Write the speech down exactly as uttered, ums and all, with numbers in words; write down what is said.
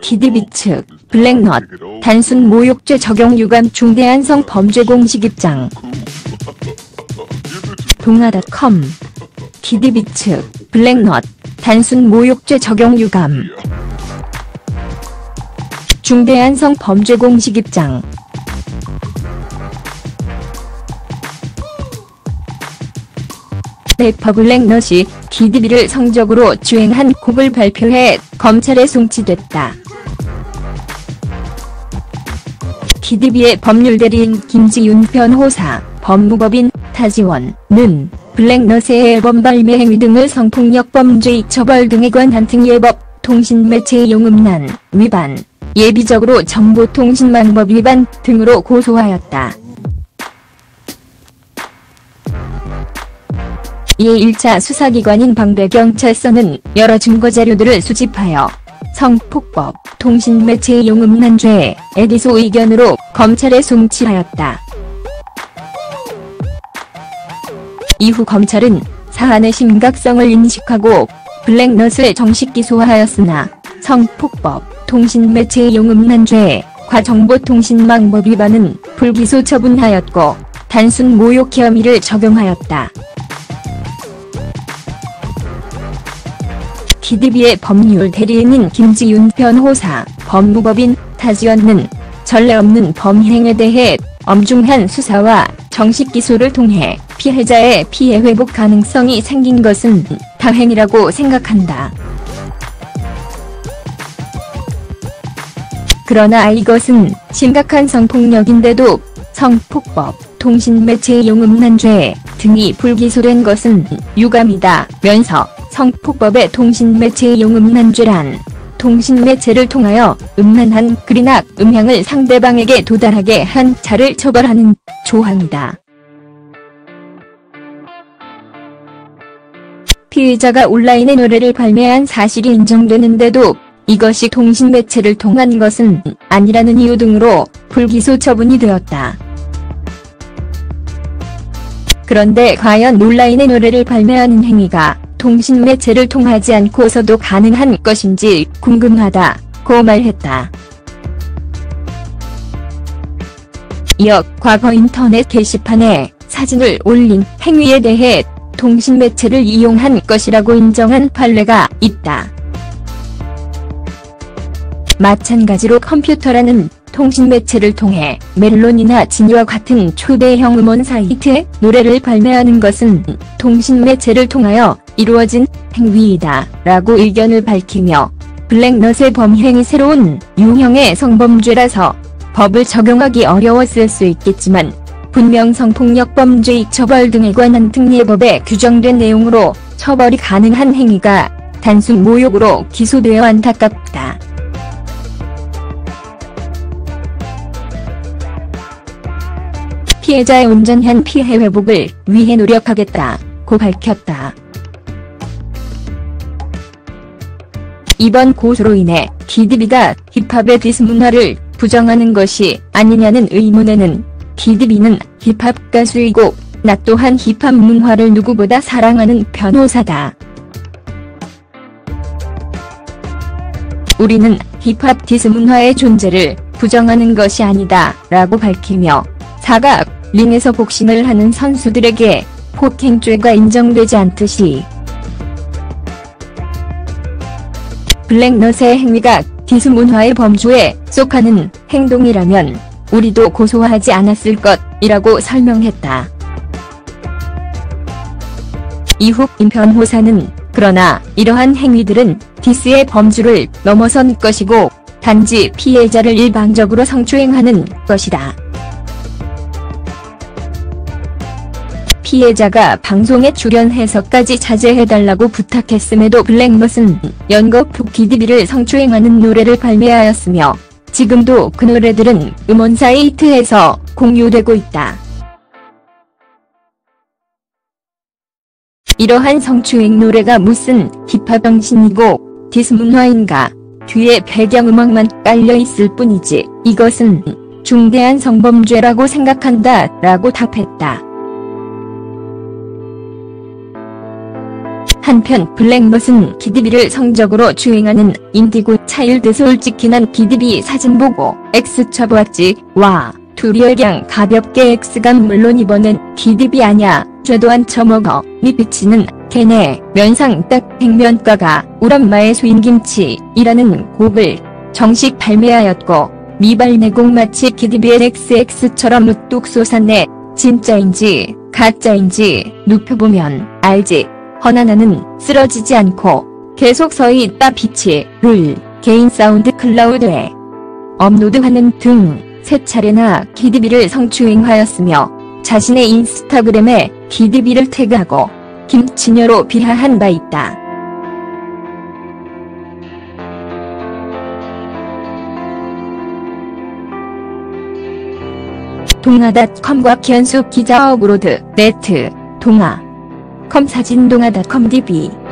키디비 측, 블랙넛, 단순 모욕죄 적용 유감 중대한 성범죄 공식 입장. 동아닷컴. 키디비 측, 블랙넛, 단순 모욕죄 적용 유감. 중대한 성범죄 공식 입장. 래퍼 블랙넛이 키디비를 성적으로 주행한 곡을 발표해 검찰에 송치됐다. 키디비의 법률대리인 김지윤 변호사, 법무법인 타지원은 블랙넛의 앨범 발매 행위 등을 성폭력범죄 처벌 등에 관한 특례법, 통신매체 이용음란 위반, 예비적으로 정보통신망법 위반 등으로 고소하였다. 이에 일 차 수사기관인 방배경찰서는 여러 증거자료들을 수집하여 성폭법, 통신매체 이용음란죄, 애기소 의견으로 검찰에 송치하였다. 이후 검찰은 사안의 심각성을 인식하고 블랙넛을 정식 기소하였으나 성폭법, 통신매체 이용음란죄, 과정보통신망법 위반은 불기소 처분하였고 단순 모욕 혐의를 적용하였다. 키디비의 법률 대리인인 김지윤 변호사, 법무법인 타지원은 전례 없는 범행에 대해 엄중한 수사와 정식 기소를 통해 피해자의 피해 회복 가능성이 생긴 것은 다행이라고 생각한다. 그러나 이것은 심각한 성폭력인데도 성폭법, 통신매체 이용음란죄 등이 불기소된 것은 유감이다면서 성폭법의 통신매체 이용음란죄란 통신매체를 통하여 음란한 글이나 음향을 상대방에게 도달하게 한 자를 처벌하는 조항이다. 피해자가 온라인에 노래를 발매한 사실이 인정되는데도 이것이 통신매체를 통한 것은 아니라는 이유 등으로 불기소 처분이 되었다. 그런데 과연 온라인에 노래를 발매하는 행위가 통신매체를 통하지 않고서도 가능한 것인지 궁금하다고 말했다. 이어 과거 인터넷 게시판에 사진을 올린 행위에 대해 통신매체를 이용한 것이라고 인정한 판례가 있다. 마찬가지로 컴퓨터라는 통신매체를 통해 멜론이나 지니와 같은 초대형 음원 사이트에 노래를 발매하는 것은 통신매체를 통하여 이루어진 행위이다 라고 의견을 밝히며 블랙넛의 범행이 새로운 유형의 성범죄라서 법을 적용하기 어려웠을 수 있겠지만 분명 성폭력범죄 처벌 등에 관한 특례법에 규정된 내용으로 처벌이 가능한 행위가 단순 모욕으로 기소되어 안타깝다. 피해자의 온전한 피해 회복을 위해 노력하겠다고 밝혔다. 이번 고소로 인해 키디비가 힙합의 디스 문화를 부정하는 것이 아니냐는 의문에는 키디비는 힙합 가수이고 나 또한 힙합 문화를 누구보다 사랑하는 변호사다. 우리는 힙합 디스 문화의 존재를 부정하는 것이 아니다 라고 밝히며 사각 링에서 복싱을 하는 선수들에게 폭행죄가 인정되지 않듯이 블랙넛의 행위가 디스 문화의 범주에 속하는 행동이라면 우리도 고소하지 않았을 것이라고 설명했다. 이후 임 변호사는 그러나 이러한 행위들은 디스의 범주를 넘어선 것이고 단지 피해자를 일방적으로 성추행하는 것이다. 피해자가 방송에 출연해서까지 자제해달라고 부탁했음에도 블랙넛은 연거푸 키디비를 성추행하는 노래를 발매하였으며 지금도 그 노래들은 음원 사이트에서 공유되고 있다. 이러한 성추행 노래가 무슨 힙합 정신이고 디스 문화인가? 뒤에 배경음악만 깔려있을 뿐이지 이것은 중대한 성범죄라고 생각한다 라고 답했다. 한편 블랙넛은 키드비를 성적으로 주행하는 인디고 차일드 솔직히 난 키드비 사진 보고 X 쳐보았지. 와, 둘이 그냥 가볍게 X감 물론 이번엔 키드비 아냐. 쟤도 안 처먹어. 미피치는 걔네 면상 딱 백면가가 우람마의 수인김치이라는 곡을 정식 발매하였고 미발 내곡 마치 키드비의 엑스엑스처럼 우뚝 솟았네. 진짜인지 가짜인지 눕혀보면 알지. 허나 나는 쓰러지지 않고 계속 서있다. 피치 를 개인 사운드 클라우드에 업로드하는 등 세 차례나 키드비를 성추행하였으며 자신의 인스타그램에 키드비를 태그하고 김치녀로 비하한 바 있다. 동아닷컴과 기현숙 기자 업로드 네트 동아 컴 사진 동아닷컴 디비